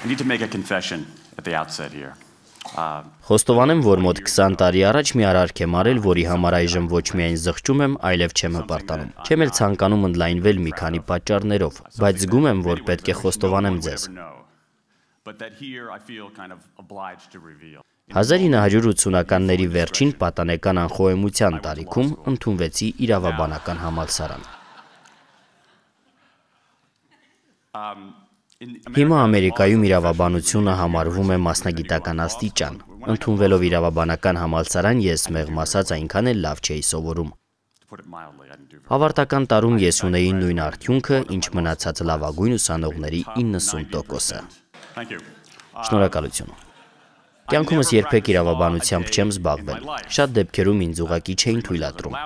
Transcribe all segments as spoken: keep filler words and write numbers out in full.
I need to make a confession at the outset here. Խոստովանեմ, որ մոտ քսան տարի առաջ մի արարք եմ արել, որի համար այժմ ոչ միայն զղջում եմ, այլև չեմ հպարտանում։ Չեմ էլ ցանկանում ընդլայնվել մի քանի պատճառներով, բայց զգում եմ, որ պետք է խոստովանեմ ձեզ։ հազար ինը հարյուր ութսունականների վերջին պատանեկան անխոհեմության տարիքում ընդունվեցի իրավաբանական համալսարան։ Հիմա Ամերիկայում իրավաբանությունը համարվում է մասնագիտական աստիճան։ Ընդունվելով իրավաբանական համալսարան ես մեղմ ասած այնքան էլ լավ չէի սովորում։ Ավարտական տարում ես ունեի նույն արդյունքը, ինչ մնացած լավագույն ուսանողների իննսուն տոկոսը։ Շնորհակալություն։ Կյանքումս երբեք իրավաբանությամբ չեմ զբաղվել։ Շատ դեպքերում ինձ ուղղակի չէին թույլատրում։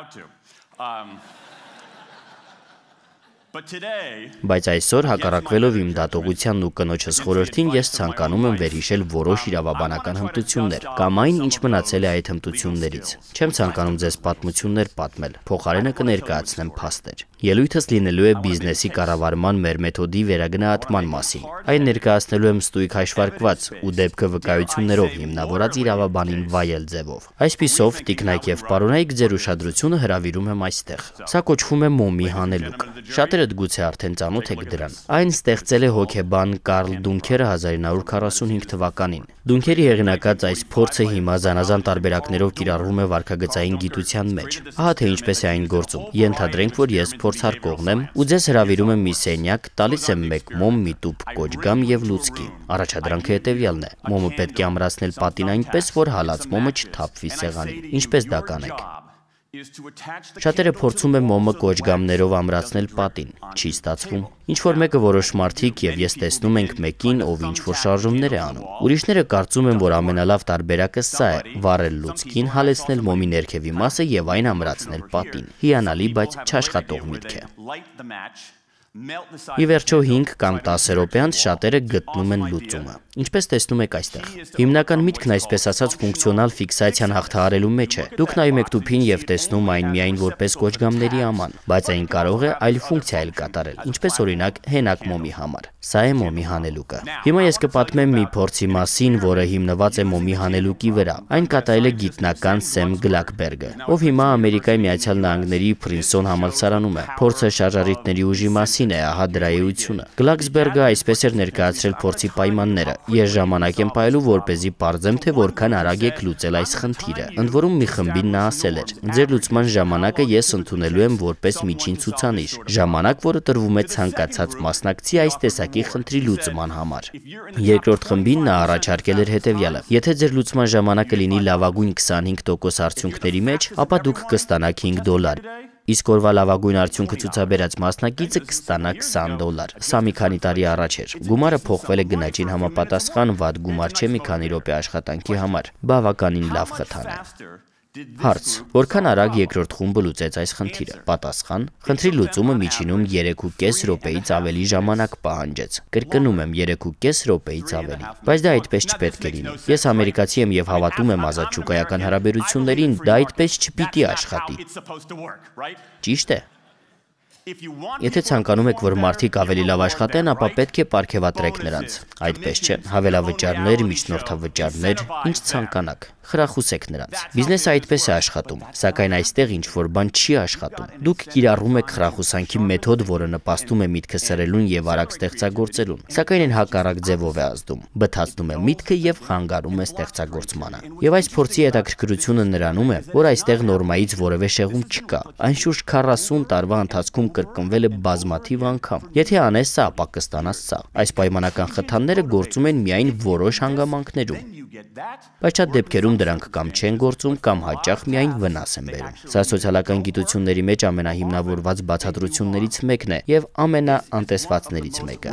Բայց այսօր հակառակվելով իմ դատողությանն ու կնոջս խորհրդին ես ցանկանում եմ վերհիշել որոշ իրավաբանական հմտություններ կամ այն, ինչ մնացել է այդ հմտություններից։ Չեմ ցանկանում ձեզ պատմություններ պատմել, փոխարենը կներկայացնեմ փաստեր։ Ելույթս լինելու է բիզնեսի կառավարման մեր մեթոդի վերագնահատման մասին։ Այն ներկայացնելու եմ ստույգ հաշվարկված ու դեպքը վկայություններով հիմնավորած իրավաբանին վայել ձևով։ Այսպիսով, տիկնայք եւ պարոնայք, ձեր ուշադրությունը հրավիրում եմ այստեղ։ Սա կոչվում է մոմի հանելուկ։ Շատերդ գուցե արդեն ծանոթ եք դրան։ Այն ստեղծել է հոգեբան Կարլ Դունքերը հազար ինը հարյուր քառասունհինգ թվականին։ Դունքերի հեղինակած այս փորձը հիմա զանազան տարբերակներով կիրառվում է վարքագծային գիտության մեջ։ Ահա թե ինչպես է այն գործում։ Ենթադրենք, որ ես փորձարկողն եմ ու ձեզ հրավիրում եմ մի սենյակ, տալիս եմ մեկ մոմ, մի տուփ կոճգամ եւ լուցկի։ Առաջադրանքը հետեւյալն է. մոմը պետք է ամրացնել պատին այնպես, որ հալած մոմը չթափվի սեղանին։ Ինչպես դա կանեք։ Շատերը փորձում են մոմը կոճգամներով ամրացնել պատին, չի ստացվում։ Ինչ-որ մեկը որոշ մարդիկ եւ ես տեսնում ենք մեկին, ով ինչ-որ շարժումներ է անում։ Ուրիշները կարծում են, որ ամենալավ տարբերակը սա է՝ վառել լուցկին, հալեցնել մոմի ներքևի մասը եւ այն ամրացնել պատին։ Հիանալի, բայց չաշխատող միտք է։ Ի վերջո հինգ կամ տասը րոպե անց շատերը գտնում են լուծումը։ Ինչպես տեսնում եք այստեղ։ Հիմնական միտքն այսպես ասած ֆունկցիոնալ ֆիքսացիան հաղթահարելու մեջ է։ Դուք նայում եք տուփին եւ տեսնում այն միայն որպես կոճգամների աման, բայց այն կարող է այլ ֆունկցիա էլ կատարել, ինչպես օրինակ հենակ մոմի համար։ Սա է մոմի հանելուկը։ Հիմա ես կպատմեմ մի փորձի մասին, որը հիմնված է մոմի հանելուկի վրա։ Այն կատարել է գիտնական Սեմ Գլաքբերգը, ով հիմա Ամերիկայի Միացյալ Նահանգների Փրինսթոն համալսարանում է։ Փորձը շարժառիթների ուժի մասին է, ահա դրա էությունը։ Գլաքսբերգը այսպես էր ներկայացրել փորձի պայմանները։ Ես ժամանակ եմ պայելու, որպեսզի պարզեմ, թե որքան արագ եք լուծել այս խնդիրը։ Ընդ որում մի խմբին նա ասել էր. ձեր լուծման ժամանակը ես ընդունելու եմ որպես միջին ցուցանիշ, ժամանակ, որը տրվում է ցանկացած մասնակցի այս տեսակի խնդրի լուծման համար։ Երկրորդ խմբին նա առաջարկել էր հետևյալը. եթե ձեր լուծման ժամանակը լինի լավագույն քսանհինգ տոկոս արդյունքների մեջ, ապա դուք կստանաք հինգ դոլար։ Իսկ օրվա լավագույն արդյունքը ցուցաբերած մասնակիցը կստանա քսան դոլար։ Սա մի քանի տարի առաջ էր։ Գումարը փոխվել է գնաճին համապատասխան, վատ գումար չէ մի քանի րոպե աշխատանքի համար։ Բավականին լավ խթան է։ Հարց. որքան արագ երկրորդ խումբը լուծեց այս խնդիրը։ Պատասխան. խնդրի լուծումը միջինում երեք ու կես րոպեից ավելի ժամանակ պահանջեց։ Կրկնում եմ, երեք ու կես րոպեից ավելի։ Բայց դա այդպես չպետք է լինի։ Ես ամերիկացի եմ եւ հավատում եմ ազատ շուկայական հարաբերություններին, դա այդպես չպիտի աշխատի։ Ճիշտ է։ Եթե ցանկանում եք, որ մարդիկ ավելի լավ աշխատեն, ապա պետք է պարգևատրեք նրանց։ Այդպես չէ։ Հավելավճարներ, միջնորդավճարներ, ինչ ցանկանաք։ Խրախուսեք նրանց։ Բիզնեսը այդպես է աշխատում, սակայն այստեղ ինչ-որ բան չի աշխատում։ Դուք կիրառում եք խրախուսանքի մեթոդ, որը նպաստում է միտքը սրելուն եւ արագ ստեղծագործելուն, սակայն այն հակառակ ձևով է ազդում։ Բթացնում է միտքը եւ խանգարում է ստեղծագործմանը։ Եվ այս փորձի հետաքրքրությունը նրանում է, որ այստեղ նորմայից որևէ շեղում չկա։ Այն շուրջ քառասուն տարվա ընթացքում կրկնվել է բազմաթիվ անգամ։ Եթե անես սա, ապա կստանաս սա։ Այս պայմանական խթանները գործում են միայն որոշ հանգամանքներում։ Բայց շատ դեպքերում դրանք կամ չեն գործում, կամ հաճախ միայն վնաս են բերում։ Սա սոցիալական գիտությունների մեջ ամենահիմնավորված բացատրություններից մեկն է եւ ամենաանտեսվածներից մեկը։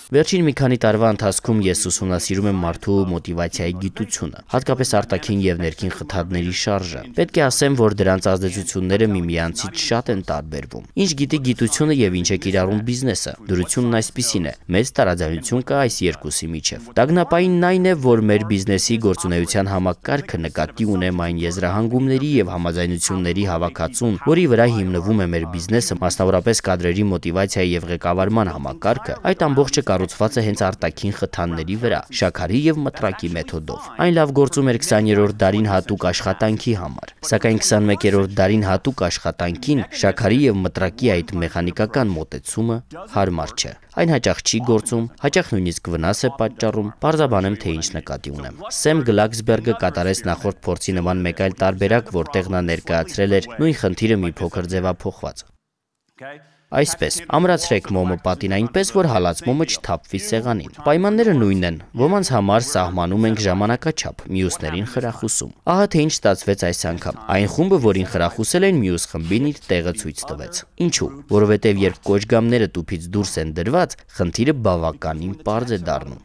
Վերջին մի քանի տարվա ընթացքում ես ուսումնասիրում եմ մարդու մոտիվացիայի գիտությունը, հատկապես արտաքին եւ ներքին խթանների շարժը։ Պետք է ասեմ, որ դրանց ազդեցությունները միմյանցից շատ են տարբերվում։ Ինչ գիտի գիտությունը եւ ինչ է կիրառում բիզնեսը։ Դրությունն այսպիսին է. մեծ տարաձայնություն կա այս երկուսի միջև։ Տագնապայինն այն է, որ մեր բիզնեսի գործունեության համակարգը նկատի ունեմ այն եզրահանգումների եւ համաձայնությունների հավաքածուն, որի վրա հիմնվում է մեր բիզնեսը, մասնավորապես կադրերի մոտիվացիայի եւ ղեկավարման համակարգը, այդ ամբողջը կառուցված է հենց արտաքին խթանների վրա, շաքարի եւ մտրակի մեթոդով։ Այն լավ գործում էր քսաներորդ դարին հատուկ աշխատանքի համար, սակայն քսանմեկերորդ դարին հատուկ աշխատանքին շաքարի եւ մտրակի այդ մեխանիկական մոտեցումը հարմար չէ։ Այն հաճախ չի գործում, հաճախ նույնիսկ վնաս է պատճառում, պարզաբանեմ, թե ինչ նկատի ունեմ։ Սեմ Գլաքսբերգը կատարեց նախորդ փորձի նման մեկ այլ տարբերակ, որտեղ նա ներկայացրել էր նույն խնդիրը մի փոքր ձևափոխված։ Այսպես, ամրացրեք մոմը պատին այնպես, որ հալած մոմը չթափվի սեղանին։ Պայմանները նույնն են, ոմանց համար սահմանում ենք ժամանակաչափ, մյուսներին խրախուսում։ Ահա թե ինչ ստացվեց այս անգամ։ Այն խումբը, որին խրախուսել են, մյուս խմբին իր տեղը ցույց տվեց։ Ինչու՞։ Որովհետև երբ կոճգամները տուփից դուրս են դրված, խնդիրը բավականին պարզ է դառնում։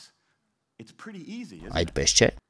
Այդպես չէ՞։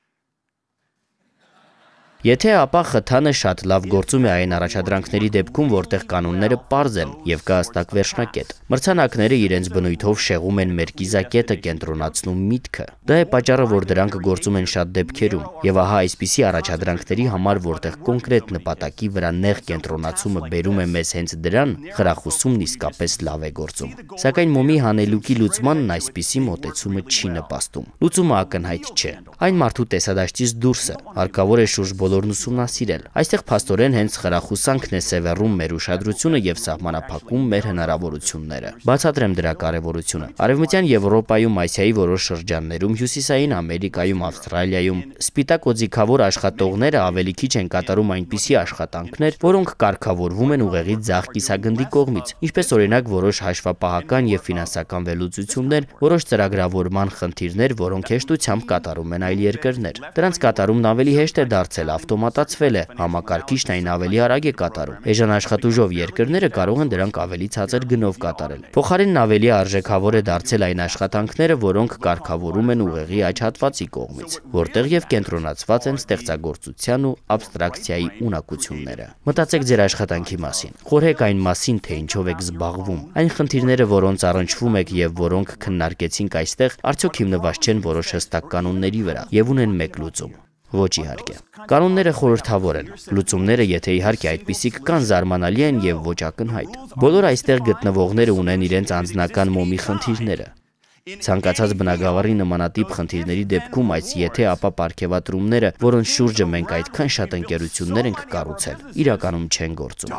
Եթե ապա խթանը շատ լավ գործում է այն առաջադրանքների դեպքում, որտեղ կանոնները պարզ են եւ կա հստակ վերջնակետ։ Մրցանակները իրենց բնույթով շեղում են մեր կիզակետը, կենտրոնացնում միտքը։ Դա է պատճառը, որ դրանք գործում են շատ դեպքերում։ Եվ ահա այսպիսի առաջադրանքների համար, որտեղ կոնկրետ նպատակի վրա նեղ կենտրոնացումը բերում է մեզ հենց դրան, խրախուսումն իսկապես լավ է գործում։ Սակայն մոմի հանելուկի լուծմանն այսպիսի մոտեցումը չի նպաստում։ Լուծումը ակնհայտ չէ։ Այն մարդու տեսադաշտից դուրս է, հարկավոր է շուրջ բոլորն ուսումնասիրել։ Այստեղ փաստորեն հենց խրախուսանքն է սևեռում մեր ուշադրությունը եւ սահմանափակում մեր հնարավորությունները։ Բացատրեմ դրա կարեւորությունը։ Արևմտյան Եվրոպայում, Ասիայի որոշ շրջաններում, Հյուսիսային Ամերիկայում, Ավստրալիայում սպիտակ օձիքավոր աշխատողները ավելի քիչ են կատարում այնպիսի աշխատանքներ, որոնք կարգավորվում են ուղեղի ձախ կիսագնդի կողմից, ինչպես օրինակ որոշ հաշվապահական եւ ֆինանսական վերլուծություններ, որոշ ծրագրավորման խնդիրներ, որոնք հեշտությամբ կատարում են այլ երկրներ։ Դրանց կատարումն ավելի հեշտ է դարձել, ավտոմատացվել է, համակարգիչն այն ավելի արագ է կատարում։ Էժան աշխատուժով երկրները կարող են դրանք ավելի ցածր գնով կատարել։ Փոխարենն ավելի արժեքավոր է դարձել այն աշխատանքները, որոնք կարգավորում են ուղեղի աջ հատվածի կողմից, որտեղ եւ կենտրոնացված են ստեղծագործության ու աբստրակցիայի ունակությունները։ Մտածեք ձեր աշխատանքի մասին։ Խորհեք այն մասին, թե ինչով եք զբաղվում։ Այն խնդիրները, որոնց առնչվում եք եւ որոնք քննարկեցինք այստեղ, արդյոք հիմնված չեն որոշ հստակ կանոնների վրա եւ ունեն մեկ լուծում։ Ոչ իհարկե։ Կանոնները խորհրդավոր են։ Լուծումները, եթե իհարկե այդպիսիք կան, զարմանալի են եւ ոչ ակնհայտ։ Բոլոր այստեղ գտնվողները ունեն իրենց անձնական մոմի խնդիրները։ Ցանկացած բնագավառի նմանատիպ խնդիրների դեպքում այս եթե ապա պարգևատրումները, որոնց շուրջը մենք այդքան շատ ընկերություններ ենք կառուցել, իրականում չեն գործում։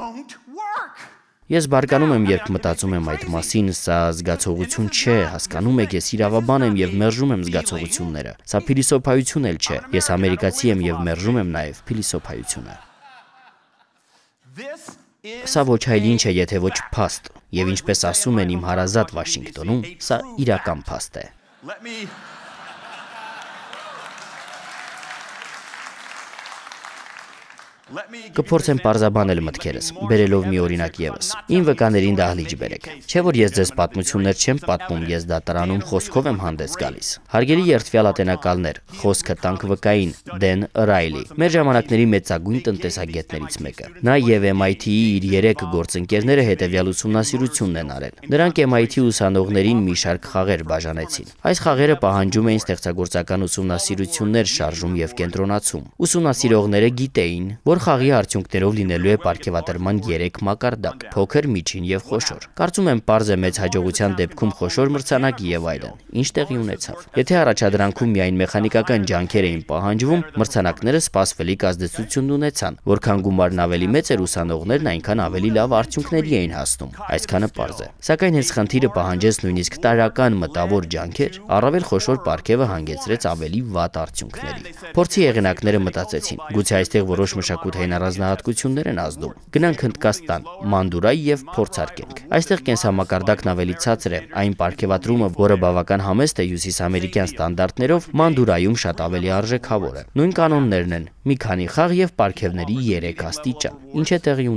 Ես բարկանում եմ, երբ մտածում եմ այդ մասին, սա զգացողություն չէ, հասկանում եք, ես իրավաբան եմ եւ մերժում եմ զգացողությունները։ Սա փիլիսոփայություն էլ չէ։ Ես ամերիկացի եմ եւ մերժում եմ նաեւ փիլիսոփայությունը։ Սա ոչ այլ ինչ է, եթե ոչ փաստ։ Եվ ինչպես ասում են իմ հարազատ Վաշինգտոնում, սա իրական փաստ է։ Կփորձեմ պարզաբանել մտքերս, բերելով մի օրինակ ևս։ Իմ վկաներին դահլիճ բերեք։ Չէ՞ որ ես ձեզ պատմություններ չեմ պատմում, ես դատարանում խոսքով եմ հանդես գալիս։ Հարգելի երդվյալ ատենակալներ, խոսքը տանք վկային Դեն Ռայլի, մեր ժամանակների մեծագույն տնտեսագետներից մեկը։ Նա եւ M I T-ի իր երեք գործընկերները հետեւյալ ուսումնասիրությունն են արել։ Նրանք M I T ուսանողներին մի շարք խաղեր բաժանեցին։ Այս խաղերը պահանջում էին ստեղծագործական ուսումնասիրություններ, շարժում եւ կենտրոնացում։ Ուսումնասիրողները գիտեին, որ խաղի արդյունքներով լինելու է պարգևատրման երեք մակարդակ՝ փոքր, միջին եւ խոշոր։ Կարծում եմ պարզ է մեծ հաջողության դեպքում խոշոր մրցանակ եւ այլն։ Ինչ տեղի ունեցավ։ Եթե առաջադրանքում միայն մեխանիկական ջանքեր էին պահանջվում, մրցանակները սպասվելիք ազդեցություն ունեցան։ Որքան գումարն ավելի մեծ էր, ուսանողներն այնքան ավելի լավ արդյունքների էին հասնում։ Այսքանը պարզ է։ Սակայն հենց խնդիրը պահանջեց նույնիսկ տարական մտավոր ջանքեր, առավել խոշոր պարգևը հանգեցրեց ավելի վատ արդյունքների։ Փորձի եղանակները մտածեցին. գուցե այստեղ որոշ մշակութային առանձնահատկություններ են ազդում։ Գնանք Հնդկաստան, Մանդուրայ եւ փորձարկենք։ Այստեղ կենսամակարդակն ավելի ցածր է։ Այն պարգևատրումը, որը բավական համեստ է հյուսիսամերիկյան ստանդարտներով, Մանդուրայում շատ ավելի արժեքավոր է։ Նույն կանոններն են՝ մի քանի խաղ եւ պարգևների երեք աստիճան։ Ինչ է տեղի ունենում։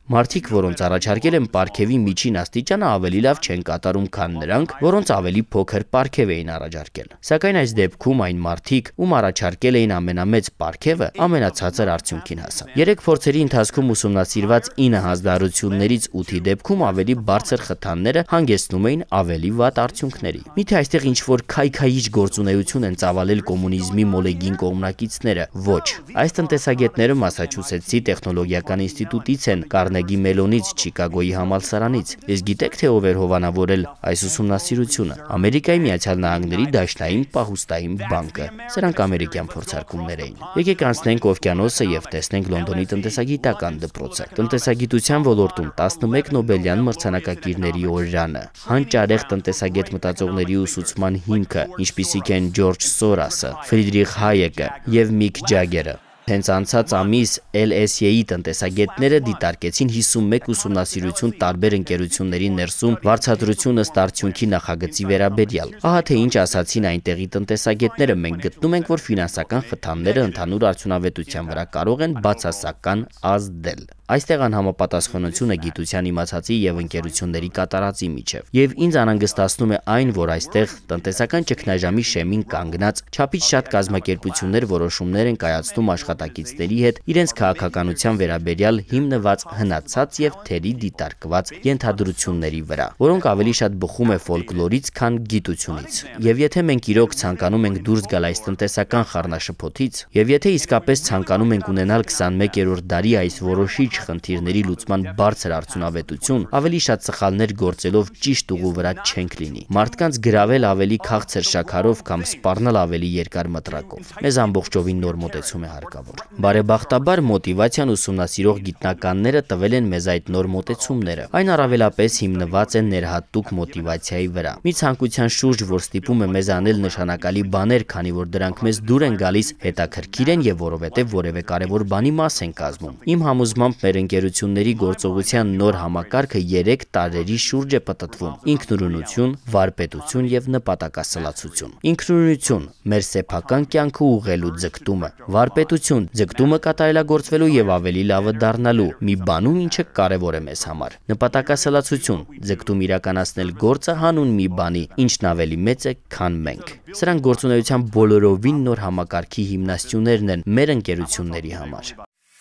Մարդիկ, որոնց առաջարկել են պարգևի միջին աստիճանը, ավելի լավ չեն կատարում, քան նրանք, որոնց ավելի փոքր պարգև էին առաջարկել։ Սակայն այս դեպքում այն մարդիկ, ում առաջարկել էին ամենամեծ պարգևը, ամենացածր արդյունքին հասան։ Երեք փորձերի ընթացքում ուսումնասիրված ինը հանձնարարություններից ութի դեպքում ավելի բարձր խթանները հանգեցնում էին ավելի վատ արդյունքների։ Միթե այստեղ ինչ-որ քայքայիչ գործունեություն են ծավալել կոմունիզմի մոլեգին կողմնակիցները։ Ոչ, այս տնտեսագետները Մասաչուսեթսի տեխնոլոգիական ինստիտուտից են, Կարնեգի Մելոնից, Չիկագոյի համալսարանից։ Իսկ գիտեք թե ով էր հովանավորել այս ուսումնասիրությունը։ Ամերիկայի Միացյալ Նահանգների Դաշնային պահուստային բանկը։ Սրանք ամերիկյան փորձարկումներ էին։ Եկեք անցնենք օվկիանոսը եւ տեսնենք Լոնդոնի տնտեսագիտական դպրոցը։ Տնտեսագիտության ոլորտում տասնմեկ Նոբելյան մրցանակակիրների օրրանը, հանճարեղ տնտեսագետ մտածողների ուսուցման հիմքը, ինչպիսիք են Ջորջ Սորոսը, Ֆրիդրիխ Հայեկը եւ Միք Ջագերը։ Հենց անցած ամիս Էլ Էս Եի տնտեսագետները դիտարկեցին հիսունմեկ ուսումնասիրություն տարբեր ընկերությունների ներսում վարձատրություն ըստ արդյունքի նախագծի վերաբերյալ։ Ահա թե ինչ ասացին այնտեղի տնտեսագետները, մենք գտնում ենք, որ ֆինանսական խթանները ընդհանուր արդյունավետության վրա կարող են բացասական ազդել։ Այստեղ անհամապատասխանությունը գիտության իմացածի եւ ընկերությունների կատարածի միջև։ Եվ ինձ անհանգստացնում է այն, որ այստեղ տնտեսական ճգնաժամի շեմին կանգնած չափից շատ կազմակերպություններ որոշումներ են կայացնում աշխատակիցների հետ իրենց քաղաքականության վերաբերյալ հիմնված հնացած եւ թերի դիտարկված ենթադրությունների վրա, որոնք ավելի շատ բխում է ֆոլկլորից, քան գիտությունից։ Եվ եթե մենք իրոք ցանկանում ենք դուրս գալ այս տնտեսական խառնաշփոթից, եւ եթե իսկապես ցանկանում ենք ունենալ քսանմեկերորդ դարի այս որոշիչ խնդիրների լուծման բարձր արդյունավետություն, ավելի շատ սխալներ գործելով ճիշտ ուղու վրա չենք լինի։ Մարդկանց գրավել ավելի քաղցր շաքարով կամ սպառնել ավելի երկար մտրակով։ Մեզ ամբողջովին նոր մոտեցում է հարկավոր։ Բարեբախտաբար մոտիվացիան ուսումնասիրող գիտնականները տվել են մեզ այդ նոր մոտեցումները։ Այն առավելապես հիմնված է ներհատուկ մոտիվացիայի վրա։ Մի ցանկության շուրջ, որ ստիպում է մեզ անել նշանակալի բաներ, քանի որ դրանք մեզ դուր են գալիս, հետաքրքիր են եւ որովհետեւ որևէ կարևոր բանի մաս են կազմում։ Իմ համոզմամբ մեր ընկերությունների գործողության նոր համակարգը երեք տարրերի շուրջ է պտտվում՝ ինքնուրույնություն, վարպետություն եւ նպատակասլացություն։ Ինքնուրույնություն՝ մեր սեփական կյանքը ուղղելու ձգտումը, վարպետություն՝ ձգտումը կատարելագործվելու եւ ավելի լավը դառնալու մի բանում, ինչը կարեւոր է մեզ համար։ Նպատակասլացություն՝ ձգտում իրականացնել գործը հանուն մի բանի, ինչն ավելի մեծ է, քան մենք։ Սրանք գործունեության բոլորովին նոր համակարգի հիմնաստյուներն են մեր ընկերությունների համար։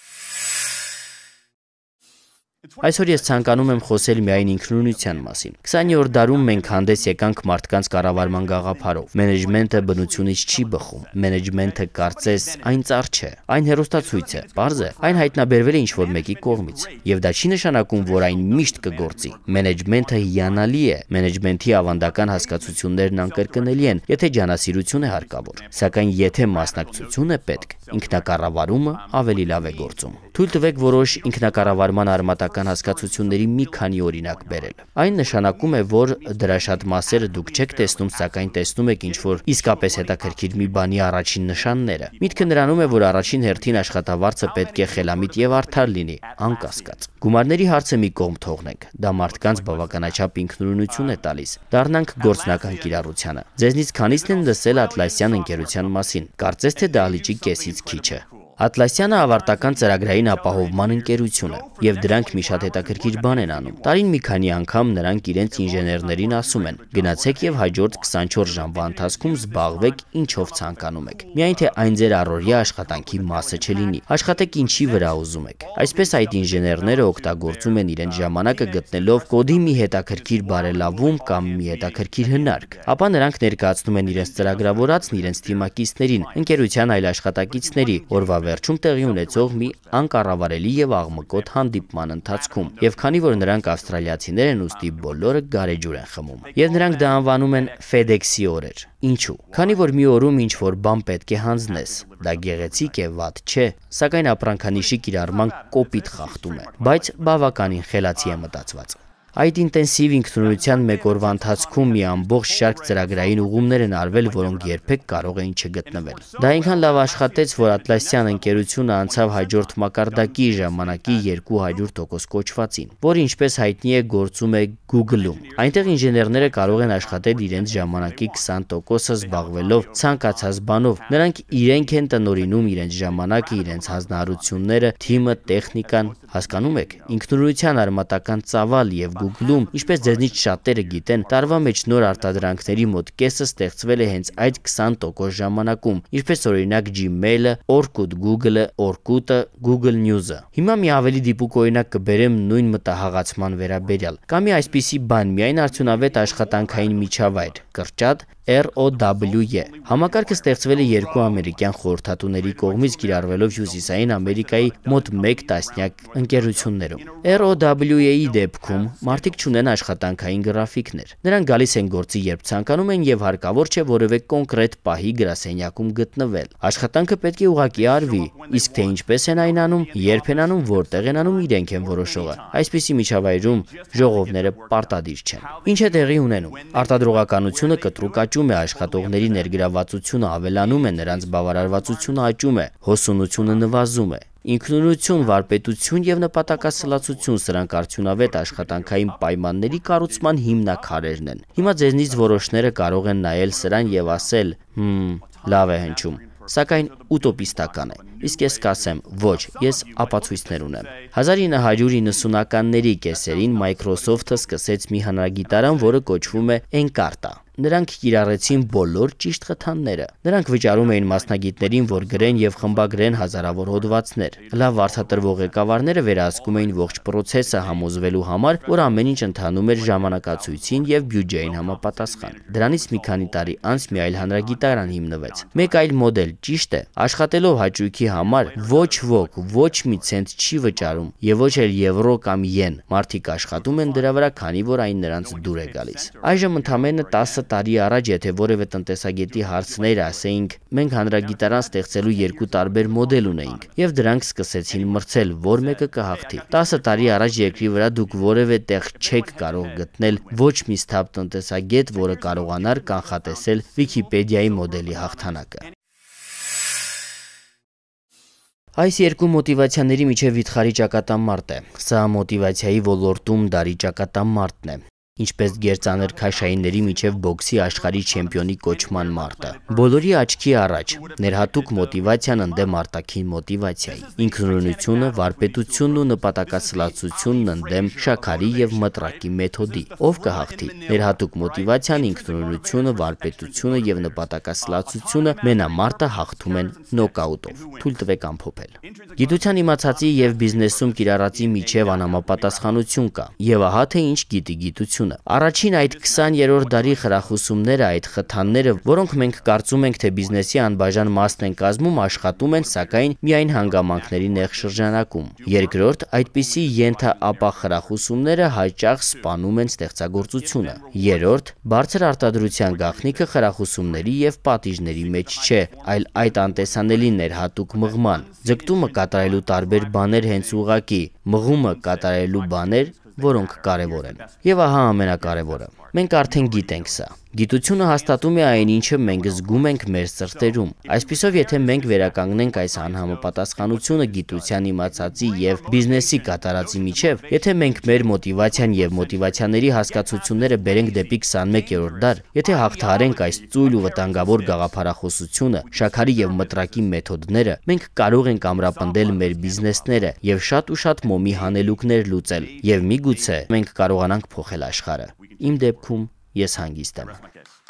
Այսօր ես ցանկանում եմ խոսել միայն ինքնուրույնության մասին։ քսաներորդ դարում մենք հանդես եկանք մարդկանց կառավարման գաղափարով։ Մենեջմենտը բնությունից չի բխում։ Մենեջմենտը կարծես այն ծառ չէ, այն հեռուստացույց է, պարզ է, այն հայտնաբերվել է ինչ-որ մեկի կողմից։ Եվ դա չի նշանակում, որ այն միշտ կգործի։ Մենեջմենտը հիանալի է, մենեջմենտի ավանդական հասկացություններն անկրկնելի են, եթե ջանասիրություն է հարկավոր։ Սակայն եթե մասնակցություն է պետք, ինքնակառավարումը ավելի լավ է գործում։ Թույլ տվեք որոշ ինքնակառավարման արմատական հասկացությունների մի քանի օրինակ բերել։ Այն նշանակում է, որ դրա շատ մասերը դուք չեք տեսնում, սակայն տեսնում եք ինչ-որ իսկապես հետաքրքիր մի բանի առաջին նշանները։ Միտքը նրանում է, որ առաջին հերթին աշխատավարձը պետք է խելամիտ եւ արդար լինի, անկասկած։ Գումարների հարցը մի կողմ թողնենք, դա մարդկանց բավականաչափ ինքնուրույնություն է տալիս։ Դառնանք գործնական կիրառությանը։ Ձեզնից քանիսն են լսել Ատլասյան ընկերության մասին։ Կարծես թե դահլիճի կեսից քիչը։ Ատլասյանը ավարտական ծրագրային ապահովման ընկերություն է, եւ դրանք մի շատ հետաքրքիր բան են անում։ Տարին մի քանի անգամ նրանք իրենց ինժեներներին ասում են. գնացեք եւ հաջորդ քսանչորս ժամվա ընթացքում զբաղվեք ինչով ցանկանում եք։ Միայն թե այն ձեր առօրյա աշխատանքի մասը չլինի։ Աշխատեք ինչի վրա ուզում եք։ Այսպես այդ ինժեներները օգտագործում են իրենց ժամանակը գտնելով կոդի մի հետաքրքիր բարելավում կամ մի հետաքրքիր հնարք։ Ապա նրանք ներկայացնում են իրենց ծրագրավորածն իրենց թիմակիցներին, ընկերության այլ աշխատակիցների, օրվա վերջում տեղի ունեցող մի անկառավարելի եւ աղմկոտ հանդիպման ընթացքում, եւ քանի որ նրանք ավստրալիացիներ են, ուստի բոլորը գարեջուր են խմում։ Եվ նրանք դա անվանում են FedEx-ի օրեր։ Ինչու՞։ Քանի որ մի օրում ինչ որ բան պետք է հանձնես, դա գեղեցիկ է, վատ չէ, սակայն ապրանքանիշի կիրառման կոպիտ խախտում է, բայց բավականին խելացի է մտածված։ Այդ ինտենսիվ ինքնուրույնության մեկ օրվա ընթացքում մի ամբողջ շարք ծրագրային ուղումներ են արվել, որոնք երբեք կարող էին չգտնվել։ Դա այնքան լավ աշխատեց, որ Atlassian ընկերությունը անցավ հաջորդ մակարդակի ժամանակի երկու հարյուր տոկոս կոչվածին, որը ինչպես հայտնի է գործում է Google-ում։ Այնտեղ ինժեներները կարող են աշխատել իրենց ժամանակի քսան տոկոսը զբաղվելով ցանկացած բանով։ Նրանք իրենք են տնօրինում իրենց ժամանակը, իրենց հանձնարարությունները, թիմը, տեխնիկան, հասկանում եք, ինքնուրույնության արմատական ծավալ եւ Google-ում, ինչպես ձեզնից շատերը գիտեն, տարվա մեջ նոր արտադրանքների մոտ կեսը ստեղծվել է հենց այդ քսան տոկոս ժամանակում, ինչպես օրինակ Gmail-ը, Orkut Google-ը, Orkut-ը, Google News-ը։ Հիմա մի ավելի դիպուկ օրինակ կբերեմ նույն մտահաղացման վերաբերյալ։ Կամ մի այսպիսի բան, միայն արդյունավետ աշխատանքային միջավայր, կրճատ R O W E։ Համակարգը ստեղծվել է երկու ամերիկյան խորհրդատուների կողմից կիրառվելով Հյուսիսային Ամերիկայի մոտ մեկ տասնյակ ընկերություններում։ R O W E-ի դեպքում մարդիկ չունեն աշխատանքային գրաֆիկներ։ Նրանք գալիս են գործի, երբ ցանկանում են եւ հարկավոր չէ որևէ կոնկրետ պահի գրասենյակում գտնվել։ Աշխատանքը պետք է ուղղակի արվի, իսկ թե ինչպես են այն անում, երբ են անում, որտեղ են անում, իրենք են որոշողը։ Այսպիսի միջավայրում ժողովները պարտադիր չեն։ Ինչ է տեղի ունենում։ Արտադրողականությունը կտրուկ աճում է, աշխատողների ներգրավվածությունը ավելանում է, նրանց բավարարվածությունը աճում է, հոսունությունը նվազում է։ Ինքնուրույնություն, վարպետություն եւ նպատակասլացություն սրանք արդյունավետ աշխատանքային պայմանների կառուցման հիմնաքարերն են։ Հիմա ձեզնից որոշները կարող են նայել սրան եւ ասել. «Հմ, լավ է հնչում, սակայն ուտոպիստական է»։ Իսկ ես կասեմ. ոչ, ես ապացույցներ ունեմ։ հազար ինը հարյուր իննսունականների կեսերին Microsoft-ը սկսեց մի հանրագիտարան, որը կոչվում է Encarta։ Նրանք կիրառեցին բոլոր ճիշտ խթանները։ Նրանք վճարում էին մասնագետներին, որ գրեն եւ խմբագրեն հազարավոր հոդվածներ։ Լավ վարձատրվող ղեկավարները վերահսկում էին ողջ process-ը համոզվելու համար, որ ամեն ինչ ընթանում էր ժամանակացույցին եւ բյուջեին համապատասխան։ Դրանից մի քանի տարի անց մի այլ հանրագիտարան հիմնվեց։ Մեկ այլ մոդել, ճիշտ է, աշխատելով հաճույքի համար ոչ ոք ոչ մի ցենտ չի վճարում եւ ոչ էլ եվրո կամ յեն։ Մարդիկ աշխատում են դրա վրա, քանի որ այն նրանց դուր է գալիս։ Այժմ ընդամենը տասը տարի առաջ, եթե որևէ տնտեսագետի հարցներ ասեինք, մենք հանրագիտարան ստեղծելու երկու տարբեր մոդել ունեինք եւ դրանք սկսեցին մրցել, որ մեկը կհաղթի։ տասը տարի առաջ երկրի վրա դուք որևէ տեղ չեք կարող գտնել ոչ մի սթափ տնտեսագետ, որը կարողանար կանխատեսել Վիկիպեդիայի մոդելի հաղթանակը։ Այս երկու մոտիվացիաների միջև վիթխարի ճակատամարտ է։ Սա մոտիվացիայի ոլորտում դարի ճակատամարտն է։ Ինչպես գերծանր քաշայինների միջև բոքսի աշխարհի չեմպիոնի կոչման մարտը։ Բոլորի աչքի առաջ ներհատուկ մոտիվացիան ընդդեմ արտաքին մոտիվացիայի։ Ինքնուրույնությունը, վարպետությունն ու նպատակասլացությունն ընդդեմ շաքարի եւ մտրակի մեթոդի։ Ով կհաղթի։ Ներհատուկ մոտիվացիան, ինքնուրույնությունը, վարպետությունը եւ նպատակասլացությունը մենամարտը հաղթում են նոկաուտով։ Թույլ տվեք ամփոփել։ Գիտության իմացածի եւ բիզնեսում կիրառածի միջև անհամապատասխանություն կա։ Եվ ահա թե ինչ գիտի գիտությունը։ Առաջին այդ քսաներորդ դարի խրախուսումները, այդ խթանները, որոնք մենք կարծում ենք, թե բիզնեսի անբաժան մասն են կազմում, աշխատում են, սակայն միայն հանգամանքների նեղ շրջանակում։ Երկրորդ, այդպիսի ենթաապա խրախուսումները հաճախ սպանում են ստեղծագործությունը։ Երրորդ, բարձր արտադրության գաղտնիքը խրախուսումների եւ պատիժների մեջ չէ, այլ այդ անտեսանելի ներհատուկ մղման։ Ձգտումը կատարելու տարբեր բաներ հենց ուղղակի, մղումը կատարելու բաներ, որոնք կարևոր են։ Եվ ահա ամենակարևորը։ Մենք արդեն գիտենք սա։ Գիտությունը հաստատում է այն, ինչը մենք զգում ենք մեր սրտերում։ Այսպիսով, եթե մենք վերականգնենք այս անհամապատասխանությունը գիտության իմացածի եւ բիզնեսի կատարածի միջև, եթե մենք մեր մոտիվացիան եւ մոտիվացիաների հասկացությունները բերենք դեպի քսանմեկերորդ դար, եթե հաղթահարենք այս ծույլ ու վտանգավոր գաղափարախոսությունը, շաքարի եւ մտրակի մեթոդները, մենք կարող ենք ամրապնդել մեր բիզնեսները եւ շատ ու շատ մոմի հանելուկներ լուծել։ Եվ միգուցե մենք կարողանանք փոխել աշխարհը։ Իմ դեպքում ես հանգիստ եմ։